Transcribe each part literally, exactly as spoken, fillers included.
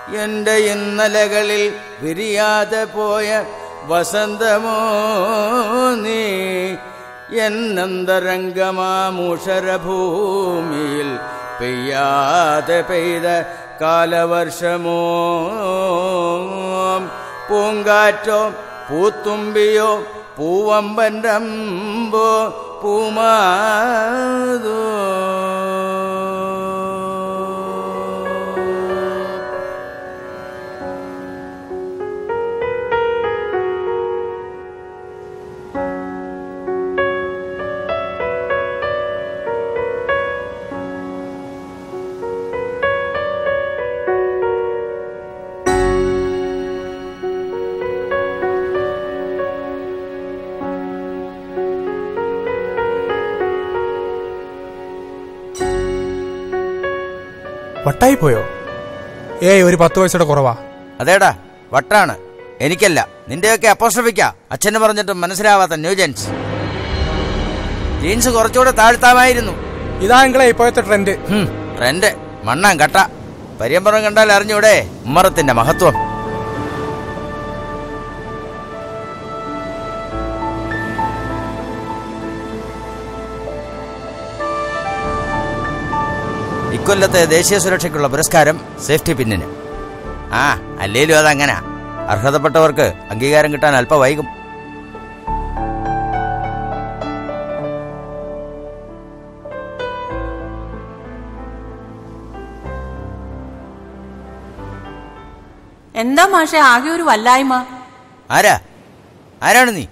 എൻ്റെ ഇന്നലകളിൽ വിരിയാതെ പോയ വസന്തമോ നീ, എന്നന്തരംഗമാമൂഷരഭൂമിയിൽ പെയ്യാതെ പെയ്ത കാലവർഷമോ, പൂങ്കാറ്റോ പൂത്തുമ്പിയോ പൂവമ്പൻ്റമ്പോ പൂമാതോ. വട്ടായി പോയോ? ഏയ് ഒരു പത്ത് വയസ്സുടെ കുറവാ. അതേടാ, വട്ടാണ്. എനിക്കല്ല, നിന്റെയൊക്കെ അപ്പോസ്ട്രോഫിക്കാ. അച്ഛന് പറഞ്ഞിട്ടും മനസ്സിലാവാത്ത ന്യൂജൻസ്. ജീൻസ് കുറച്ചുകൂടെ താഴ്ത്താമായിരുന്നു. ഇതാണെങ്കിലേ ഇപ്പോഴത്തെ ട്രെൻഡ്. ട്രെൻഡ് മണ്ണാൻ കട്ട. പര്യമ്പറം കണ്ടാൽ അറിഞ്ഞൂടെ ഉമ്മറത്തിന്റെ മഹത്വം. ഇക്കൊല്ലത്തെ ദേശീയ സുരക്ഷയ്ക്കുള്ള പുരസ്കാരം സേഫ്റ്റി പിന്നിന്. ആ അല്ലേലും അതങ്ങനെ. അർഹതപ്പെട്ടവർക്ക് അംഗീകാരം കിട്ടാൻ അല്പം വൈകും. എന്താ മാഷെ ആകെ ഒരു വല്ലായ്മ? ആരാ ആരാണ് നീ?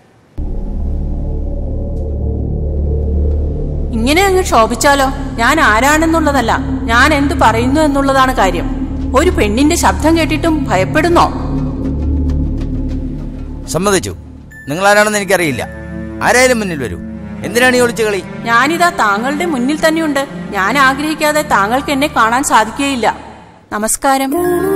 ഇങ്ങനെ അങ്ങ് ശോഭിച്ചാലോ? ഞാൻ ആരാണെന്നുള്ളതല്ല, ഞാൻ എന്തു പറയുന്നു എന്നുള്ളതാണ് കാര്യം. ഒരു പെണ്ണിന്റെ ശബ്ദം കേട്ടിട്ടും ഭയപ്പെടുന്നോ? സമ്മതിച്ചു, നിങ്ങൾ ആരാണെന്ന് എനിക്കറിയില്ല. ആരായാലും മുന്നിൽ വരൂ. എന്തിനാണ് ഈ ഒളിച്ചു കളി? ഞാനിതാ താങ്കളുടെ മുന്നിൽ തന്നെയുണ്ട്. ഞാൻ ആഗ്രഹിക്കാതെ താങ്കൾക്ക് എന്നെ കാണാൻ സാധിക്കുകയില്ല. നമസ്കാരം.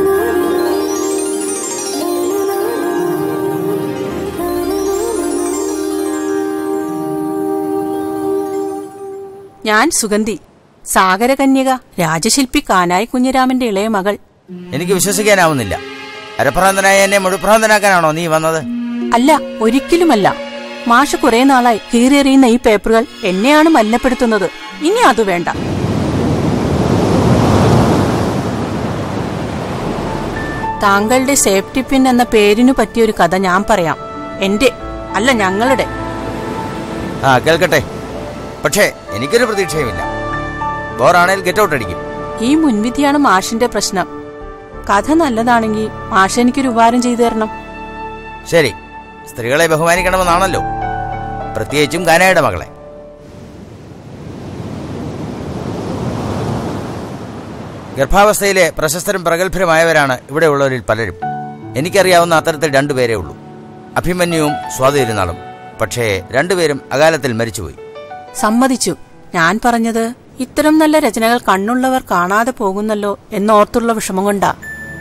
ഞാൻ സുഗന്ധി, സാഗരകന്യക, രാജശില്പി കാനായി കുഞ്ഞിരാമന്റെ ഇളയ മകൾ. എനിക്ക് വിശ്വസിക്കാനാവുന്നില്ല. അരഭ്രാന്തനായ എന്നെ മുഴുഭ്രാന്തനാക്കാനാണോ നീ വന്നത്? അല്ല, ഒരിക്കലുമല്ല. മാഷ് കുറെ നാളായി കീറിയെറിയുന്ന ഈ പേപ്പറുകൾ എന്നെയാണ് മലിനപ്പെടുത്തുന്നത്. ഇനി അത് വേണ്ട. താങ്കളുടെ സേഫ്റ്റി പിൻ എന്ന പേരിനു പറ്റിയൊരു കഥ ഞാൻ പറയാം. എന്റെ അല്ല, ഞങ്ങളുടെ. ആ കേൾക്കട്ടെ. പക്ഷേ എനിക്കൊരു പ്രതീക്ഷയുമില്ല. ബോറാണേൽ ഗെറ്റ് ഔട്ട് അടിക്കും. ഈ മുൻവിധിയാണ് മാഷിന്റെ പ്രശ്നം. കഥ നല്ലതാണെങ്കിൽ മാഷ് എനിക്കൊരു ഉപകാരം ചെയ്തു തരണം. ശരി, സ്ത്രീകളെ ബഹുമാനിക്കണമെന്നാണല്ലോ, പ്രത്യേകിച്ചും കാനായുടെ മകളെ. ഗർഭാവസ്ഥയിലെ പ്രശസ്തരും പ്രഗത്ഭരുമായവരാണ് ഇവിടെ ഉള്ളവരിൽ പലരും. എനിക്കറിയാവുന്ന അത്തരത്തിൽ രണ്ടുപേരേ ഉള്ളൂ, അഭിമന്യുവും സ്വാതിരുന്നാളും. പക്ഷേ രണ്ടുപേരും അകാലത്തിൽ മരിച്ചുപോയി. സമ്മതിച്ചു. ഞാൻ പറഞ്ഞത് ഇത്തരം നല്ല രചനകൾ കണ്ണുള്ളവർ കാണാതെ പോകുന്നല്ലോ എന്നോർത്തുള്ള വിഷമം കൊണ്ടാ.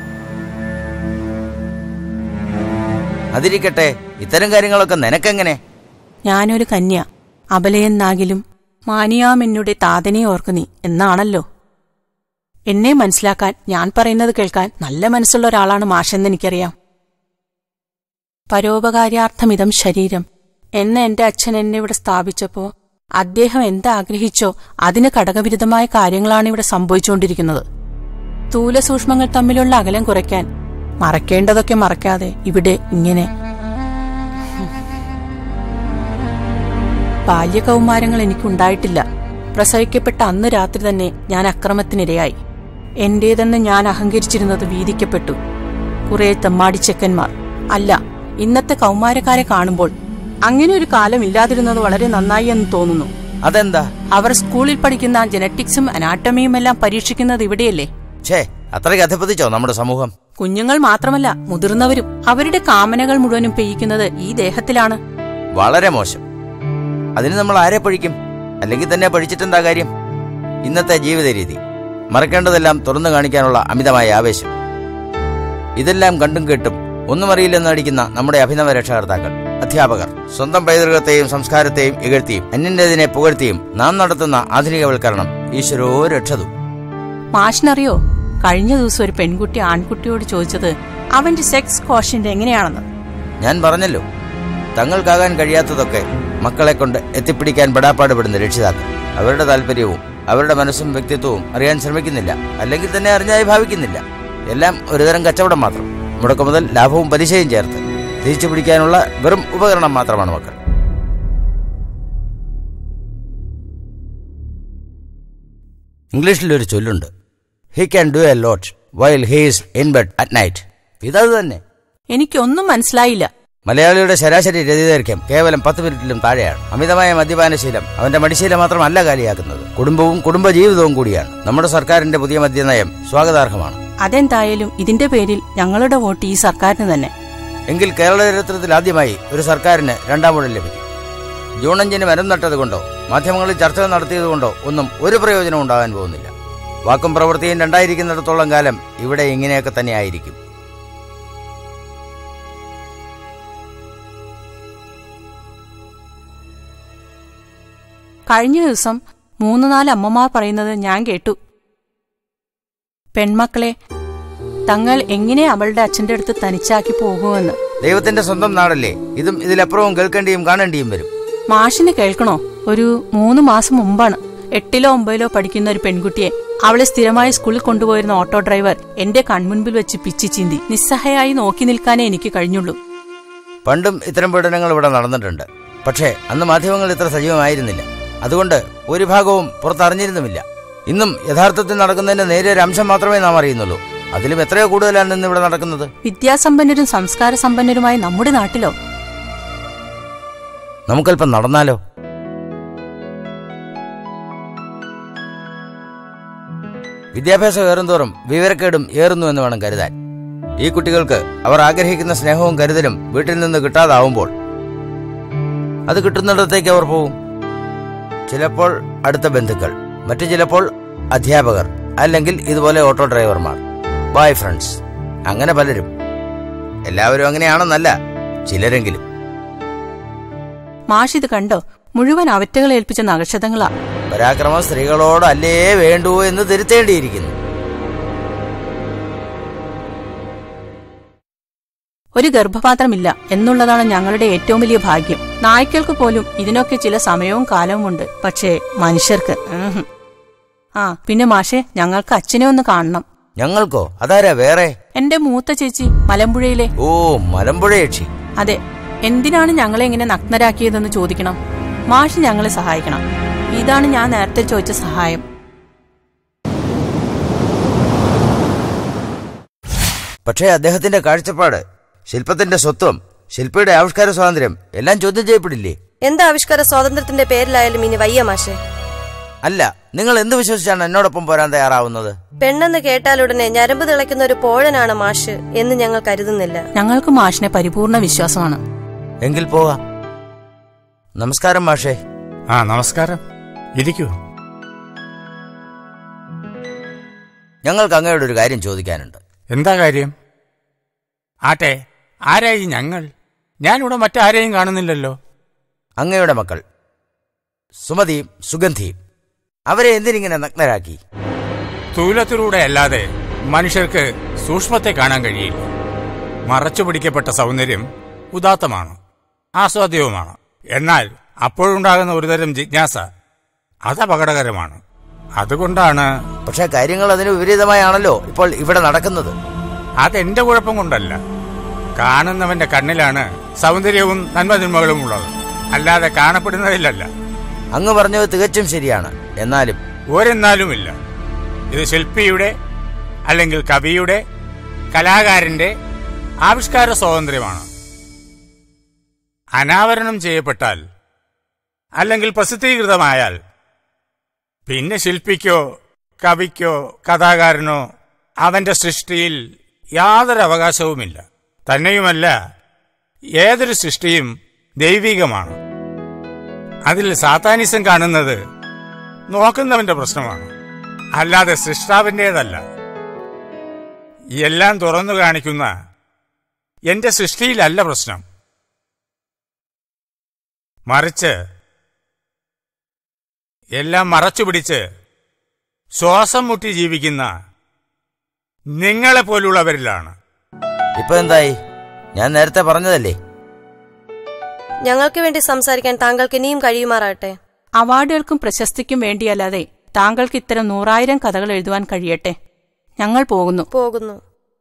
അതിരിക്കട്ടെ, ഇത്തരം കാര്യങ്ങളൊക്കെ നിനക്കെങ്ങനെ? ഞാനൊരു കന്യ, അബലയെന്നാകിലും മാനിയാമെന്നുടെ താതനെ ഓർക്ക് നീ എന്നാണല്ലോ. എന്നെ മനസ്സിലാക്കാൻ, ഞാൻ പറയുന്നത് കേൾക്കാൻ നല്ല മനസ്സുള്ള ഒരാളാണ് മാഷെന്ന് എനിക്കറിയാം. പരോപകാര്യാർത്ഥമിതം ശരീരം എന്ന എന്റെ അച്ഛൻ എന്നെ ഇവിടെ സ്ഥാപിച്ചപ്പോ അദ്ദേഹം എന്താഗ്രഹിച്ചോ അതിന് ഘടകവിരുദ്ധമായ കാര്യങ്ങളാണ് ഇവിടെ സംഭവിച്ചുകൊണ്ടിരിക്കുന്നത്. സ്ഥൂലസൂക്ഷ്മങ്ങൾ തമ്മിലുള്ള അകലം കുറയ്ക്കാൻ മറക്കേണ്ടതൊക്കെ മറക്കാതെ ഇവിടെ ഇങ്ങനെ. ബാല്യകൗമാരങ്ങൾ എനിക്കുണ്ടായിട്ടില്ല. പ്രസവിക്കപ്പെട്ട അന്ന് രാത്രി തന്നെ ഞാൻ അക്രമത്തിനിരയായി. എന്റേതെന്ന് ഞാൻ അഹങ്കരിച്ചിരുന്നത് വീതിക്കപ്പെട്ടു. കുറെ തെമ്മാടിച്ചെക്കന്മാർ. അല്ല, ഇന്നത്തെ കൗമാരക്കാരെ കാണുമ്പോൾ അങ്ങനെ ഒരു കാലം ഇല്ലാതിരുന്നത് വളരെ നന്നായി എന്ന് തോന്നുന്നു. അതെന്താ? അവർ സ്കൂളിൽ പഠിക്കുന്ന ജനറ്റിക്സും അനാട്ടമിയും എല്ലാം പരീക്ഷിക്കുന്നത് ഇവിടെയല്ലേ? ഛേ, അത്രയ്ക്ക് അധപ്പതിച്ചോ നമ്മുടെ സമൂഹം? കുഞ്ഞുങ്ങൾ മാത്രമല്ല, മുതിർന്നവരും അവരുടെ കാമനകൾ മുഴുവനും പെയ്യിക്കുന്നത് ഈ ദേഹത്തിലാണ്. വളരെ മോശം. അതിന് നമ്മൾ ആരെ പഴിക്കും? അല്ലെങ്കിൽ തന്നെ പഴിച്ചിട്ടെന്താ കാര്യം? ഇന്നത്തെ ജീവിത രീതി, മറക്കേണ്ടതെല്ലാം തുറന്നു കാണിക്കാനുള്ള അമിതമായ ആവേശം, ഇതെല്ലാം കണ്ടും കേട്ടും ഒന്നും അറിയില്ലെന്ന് നടിക്കുന്ന നമ്മുടെ അഭിനവ രക്ഷകർത്താക്കൾ, അധ്യാപകർ സ്വന്തം പൈതൃകത്തെയും സംസ്കാരത്തെയും ഇകഴ്ത്തിയും അന്യന്റേതിനെ പുകഴ്ത്തിയും നാം നടത്തുന്ന ആധുനികവൽക്കരണം ഈശ്വരോ രക്ഷതു. മാഷിനറിയോ, കഴിഞ്ഞ ദിവസം ഒരു പെൺകുട്ടി ആൺകുട്ടിയോട് ചോദിച്ചത് അവന്റെ സെക്സ് കോഷ്യന്റ് എങ്ങനെയാണെന്ന്. ഞാൻ പറഞ്ഞല്ലോ, തങ്ങൾക്കാകാൻ കഴിയാത്തതൊക്കെ മക്കളെ കൊണ്ട് എത്തിപ്പിടിക്കാൻ പെടാപ്പാടുപെടുന്ന രക്ഷിതാക്കൾ അവരുടെ താല്പര്യവും അവരുടെ മനസ്സും വ്യക്തിത്വവും അറിയാൻ ശ്രമിക്കുന്നില്ല, അല്ലെങ്കിൽ തന്നെ അറിഞ്ഞായി ഭാവിക്കുന്നില്ല. എല്ലാം ഒരുതരം കച്ചവടം മാത്രം. മുടക്കു മുതൽ ലാഭവും പലിശയും ചേർത്ത് തിരിച്ചു പിടിക്കാനുള്ള വെറും ഉപകരണം മാത്രമാണ് മക്കൾ. ഇംഗ്ലീഷിലൊരു ചൊല്ലുണ്ട്, he can do a lot while he is in bed at night. ഇതത് തന്നെ. എനിക്കൊന്നും മനസ്സിലായില്ല. മലയാളിയുടെ ശരാശരി രതിദൈർഘ്യം കേവലം പത്ത് മിനിറ്റിലും താഴെയാണ്. അമിതമായ മദ്യപാനശീലം അവന്റെ മടിശീലം മാത്രമല്ല കാലിയാക്കുന്നത്, കുടുംബവും കുടുംബ ജീവിതവും കൂടിയാണ്. നമ്മുടെ സർക്കാരിന്റെ പുതിയ മദ്യനയം സ്വാഗതാർഹമാണ്. അതെന്തായാലും ഇതിന്റെ പേരിൽ ഞങ്ങളുടെ വോട്ട് ഈ സർക്കാരിന് തന്നെ. എങ്കിൽ കേരള ചരിത്രത്തിൽ ആദ്യമായി ഒരു സർക്കാരിന് രണ്ടാം ഊഴം ലഭിക്കും. ജൂൺ അഞ്ചിന് മരം നട്ടതുകൊണ്ടോ മാധ്യമങ്ങളിൽ ചർച്ചകൾ നടത്തിയതുകൊണ്ടോ ഒന്നും ഒരു പ്രയോജനം ഉണ്ടാകാൻ പോകുന്നില്ല. വാക്കും പ്രവൃത്തിയും രണ്ടായിരിക്കുന്നിടത്തോളം കാലം ഇവിടെ ഇങ്ങനെയൊക്കെ തന്നെ ആയിരിക്കും. കഴിഞ്ഞ ദിവസം മൂന്ന് നാല് അമ്മമാർ പറയുന്നത് ഞാൻ കേട്ടു. പെൺമക്കളെ തങ്ങൾ എങ്ങനെ അവളുടെ അച്ഛന്റെ അടുത്ത് തനിച്ചാക്കി പോകുമെന്ന്. ദൈവത്തിന്റെ സ്വന്തം നാടല്ലേ, ഇതും ഇതിലപ്പുറവും കേൾക്കേണ്ടിയും കാണേണ്ടിയും വരും. മാഷിന് കേൾക്കണോ? ഒരു മൂന്ന് മാസം മുമ്പാണ് എട്ടിലോ ഒമ്പതിലോ പഠിക്കുന്ന ഒരു പെൺകുട്ടിയെ അവളെ സ്ഥിരമായി സ്കൂളിൽ കൊണ്ടുപോയിരുന്ന ഓട്ടോ ഡ്രൈവർ എന്റെ കൺമുൻപിൽ വെച്ച് പിച്ചി ചീന്തി. നിസ്സഹായായി നോക്കി നിൽക്കാനേ എനിക്ക് കഴിഞ്ഞുള്ളൂ. പണ്ടും ഇത്തരം പീഡനങ്ങൾ ഇവിടെ നടന്നിട്ടുണ്ട്. പക്ഷേ അന്ന് മാധ്യമങ്ങൾ ഇത്ര സജീവമായിരുന്നില്ല. അതുകൊണ്ട് ഒരു ഭാഗവും പുറത്തറിഞ്ഞിരുന്നുമില്ല. ഇന്നും യഥാർത്ഥത്തിൽ നടക്കുന്നതിന്റെ നേരിയ ഒരു അംശം മാത്രമേ നാം അറിയുന്നുള്ളൂ. അതിലും എത്രയോ കൂടുതലാണ് ഇന്ന് ഇവിടെ നടക്കുന്നത്. വിദ്യാസമ്പന്നരും സംസ്കാര സമ്പന്നരുമായ നമ്മുടെ നാട്ടിലോ? നമുക്കല്പം നടന്നാലോ? വിദ്യാഭ്യാസം ഏറുന്തോറും വിവരക്കേടും ഏറുന്നു എന്ന് വേണം കരുതാൻ. ഈ കുട്ടികൾക്ക് അവർ ആഗ്രഹിക്കുന്ന സ്നേഹവും കരുതലും വീട്ടിൽ നിന്ന് കിട്ടാതാവുമ്പോൾ അത് കിട്ടുന്നിടത്തേക്ക് അവർ പോവും. ചിലപ്പോൾ അടുത്ത ബന്ധുക്കൾ, മറ്റു ചിലപ്പോൾ അധ്യാപകർ, അല്ലെങ്കിൽ ഇതുപോലെ ഓട്ടോ ഡ്രൈവർമാർ, ബോയ് ഫ്രണ്ട്സ്, അങ്ങനെ പലരും. എല്ലാവരും അങ്ങനെയാണെന്നല്ല, ചിലരെങ്കിലും. മാഷിത് കണ്ടോ? മുഴുവൻ അവറ്റകളെ ഏൽപ്പിച്ച നക്ഷതങ്ങളാ. പരാക്രമം സ്ത്രീകളോട് അല്ലേ വേണ്ടൂ എന്ന് തിരുത്തേണ്ടിയിരിക്കുന്നു. ഒരു ഗർഭപാത്രമില്ല എന്നുള്ളതാണ് ഞങ്ങളുടെ ഏറ്റവും വലിയ ഭാഗ്യം. നായ്ക്കൾക്ക് പോലും ഇതിനൊക്കെ ചില സമയവും കാലവും ഉണ്ട്. പക്ഷേ മനുഷ്യർക്ക് ആ പിന്നെ മാഷെ, ഞങ്ങൾക്ക് അച്ഛനെ ഒന്ന് കാണണം. ഞങ്ങൾക്കോ? അതാരാ വേറെ? എന്റെ മൂത്ത ചേച്ചി മലമ്പുഴയിലെ. ഓ, മലമ്പുഴ ചേച്ചി. അതെ. എന്തിനാണ് ഞങ്ങളെ ഇങ്ങനെ നഗ്നരാക്കിയതെന്ന് ചോദിക്കണം. മാഷ് ഞങ്ങളെ സഹായിക്കണം. ഇതാണ് ഞാൻ നേരത്തെ ചോദിച്ച സഹായം. പക്ഷേ അദ്ദേഹത്തിന്റെ കാഴ്ചപ്പാട്, ശില്പത്തിന്റെ സ്വത്വം, ശില്പിയുടെ ആവിഷ്കാര സ്വാതന്ത്ര്യം എല്ലാം ചോദ്യം ചെയ്യപ്പെടില്ലേ? എന്താ ആവിഷ്കാര സ്വാതന്ത്ര്യത്തിന്റെ പേരിലായാലും ഇനി വയ്യ മാഷെ. അല്ല, നിങ്ങൾ എന്ത് വിശ്വസിച്ചാണ് എന്നോടൊപ്പം പോരാൻ തയ്യാറാവുന്നത്? പെണ്ണെന്ന് കേട്ടാലുടനെ ഞരമ്പ് തിളയ്ക്കുന്ന ഒരു പോഴനാണ് മാഷ് എന്ന് ഞങ്ങൾ കരുതുന്നില്ല. ഞങ്ങൾക്ക് മാഷിനെ പരിപൂർണ വിശ്വാസമാണ്. എങ്കിൽ പോകാം. നമസ്കാരം മാഷേ. ആ നമസ്കാരം, ഇരിക്കൂ. ഞങ്ങൾക്ക് അങ്ങയോട് ഒരു കാര്യം ചോദിക്കാനുണ്ട്. എന്താ കാര്യം? ആട്ടെ, ആരായി ഞങ്ങൾ? ഞാനിവിടെ മറ്റാരെയും കാണുന്നില്ലല്ലോ. അങ്ങയുടെ മക്കൾ സുമതിയും സുഗന്ധിയും, അവരെ എന്തിനിങ്ങനെ നഗ്നരാക്കി? സ്ഥൂലത്തിലൂടെ അല്ലാതെ മനുഷ്യർക്ക് സൂക്ഷ്മത്തെ കാണാൻ കഴിയില്ല. മറച്ചു പിടിക്കപ്പെട്ട സൗന്ദര്യം ഉദാത്തമാണ്, ആസ്വാദ്യവുമാണ്. എന്നാൽ അപ്പോഴുണ്ടാകുന്ന ഒരുതരം ജിജ്ഞാസ അത് അപകടകരമാണ്. അതുകൊണ്ടാണ്. പക്ഷെ കാര്യങ്ങൾ അതിന് വിപരീതമായാണല്ലോ ഇപ്പോൾ ഇവിടെ നടക്കുന്നത്. അതെന്റെ കുഴപ്പം കൊണ്ടല്ല. കാണുന്നവന്റെ കണ്ണിലാണ് സൗന്ദര്യവും നന്മതിന്മകളും ഉള്ളത്, അല്ലാതെ കാണപ്പെടുന്നതിലല്ല. അങ്ങ് പറഞ്ഞത് തികച്ചും ശരിയാണ്. എന്നാലും ഒരെന്നാലുമില്ല. ഇത് ശില്പിയുടെ അല്ലെങ്കിൽ കവിയുടെ, കലാകാരന്റെ ആവിഷ്കാര സ്വാതന്ത്ര്യമാണ്. അനാവരണം ചെയ്യപ്പെട്ടാൽ അല്ലെങ്കിൽ പ്രസിദ്ധീകൃതമായാൽ പിന്നെ ശില്പിക്കോ കവിക്കോ കഥാകാരനോ അവന്റെ സൃഷ്ടിയിൽ യാതൊരു അവകാശവുമില്ല. തന്നെയുമല്ല, ഏതൊരു സൃഷ്ടിയും ദൈവികമാണ്. അതിൽ സാത്താനിസം കാണുന്നത് നോക്കുന്നവന്റെ പ്രശ്നമാണ്, അല്ലാതെ സൃഷ്ടാവിൻ്റെതല്ല. എല്ലാം തുറന്നു കാണിക്കുന്ന എന്റെ സൃഷ്ടിയിലല്ല പ്രശ്നം. മറിച്ച് എല്ലാം മറച്ചുപിടിച്ച് ശ്വാസം മുട്ടി ജീവിക്കുന്ന നിങ്ങളെ പോലുള്ളവരിലാണ്. ഇപ്പൊ എന്തായി? ഞാൻ നേരത്തെ പറഞ്ഞതല്ലേ. ഞങ്ങൾക്ക് വേണ്ടി സംസാരിക്കാൻ താങ്കൾക്ക് ഇനിയും കഴിയുമാറാട്ടെ. അവാർഡുകൾക്കും പ്രശസ്തിക്കും വേണ്ടിയല്ലാതെ താങ്കൾക്ക് ഇത്തരം നൂറായിരം കഥകൾ എഴുതുവാൻ കഴിയട്ടെ. ഞങ്ങൾ പോകുന്നു പോകുന്നു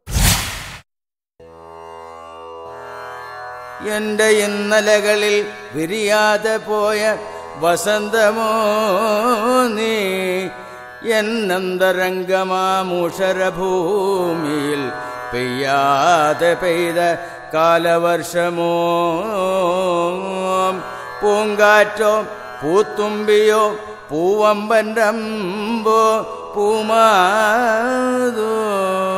എന്റെ ഇന്നലകളിൽ വിരിയാതെ പോയ വസന്തമോ നീ, എന്നന്തരംഗമാമുഷരഭൂമിയിൽ പെയ്യാതെ പെയ്ത കാലവർഷമോ, പൂങ്കാറ്റോ പൂത്തുമ്പിയോ പൂവമ്പൻ്റമ്പോ പൂമാതോ